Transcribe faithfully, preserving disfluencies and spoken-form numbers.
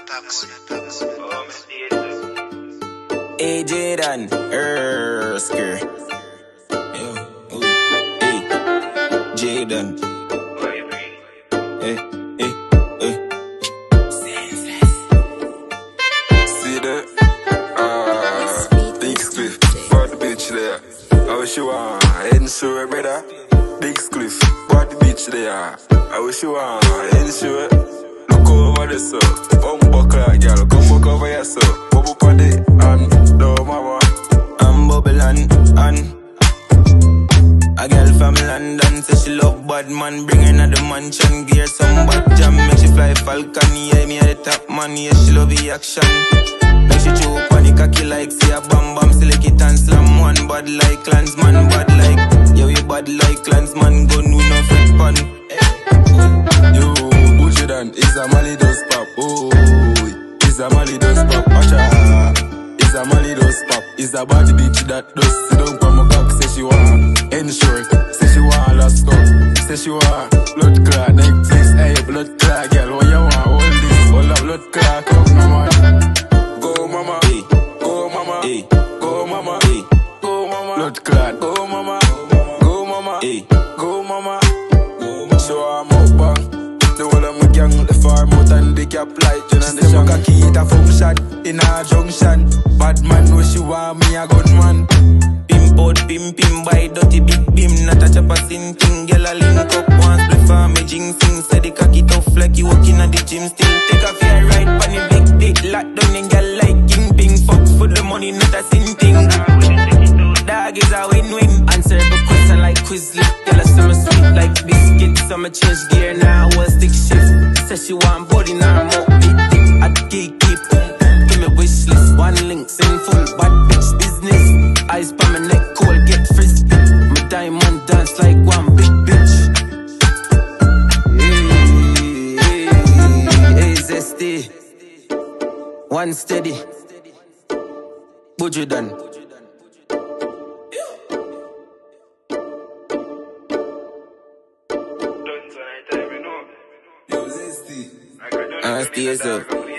A J Dan, Ersker. Hey, Jaden. Hey, hey, hey. See that? Ah, Tvxxic, for the bitch there. I wish you were heading sure, brother. Tvxxic, for the bitch there. I wish you were heading sure. Look over the so, bumbo clock, girl. Come back over here, so. Bubble on the and do mama. I'm bubble and, and a girl from London say she love bad man. Bring her in the mansion, gear some bad jam. Make she fly falcon, yeah, me at the top man. Yeah, she love the action. Make she choke on the cocky like say a bam bam. Select it and slam one. Bad like clansman, bad like yo, you bad like clansman. Gun with no fit pan. Yo, Buju dan, is a Mali does pop. Oh, is a Mali does pop. Watch out. Is a Mali does pop. Is a bad bitch that does sit down for my cock. Say she want insurance. Say she want last stuff. Say she want blood clot. Netflix, hey, blood clot, girl. What you want? All this, all that blood clot. Come no man. Go mama, Hey, go mama, hey, go mama, hey, go mama. Blood clot. Go mama, go mama, hey. go mama. Show her mouth bang. The whole of my gang, the farm out and the cap light. You know the shank a key it a function in a junction. Bad man know she want me a gunman. Pimp out, pimp, pimp by dirty big beam. Not a chopper sin thing. Girl a link up once, play for me jinxing. Say the cocky tough like you walking at the gym still. Take off your right on the big dick. Lock down and girl like king ping. Fuck for the money, not a sin thing. Dog is a win-win. Answer the question like Quizlet. Tell us some sweet like biscuit. Some change gear now, one stick shift. Say she want body now, more big dick. I keep keep give me wish list. One link, sing full bad bitch business. Eyes by my neck, cold get frisbee. My diamond dance like one big bitch. Hey, hey, hey, Zestii. One steady. Buju dan. Yo, Zestii. I stay so.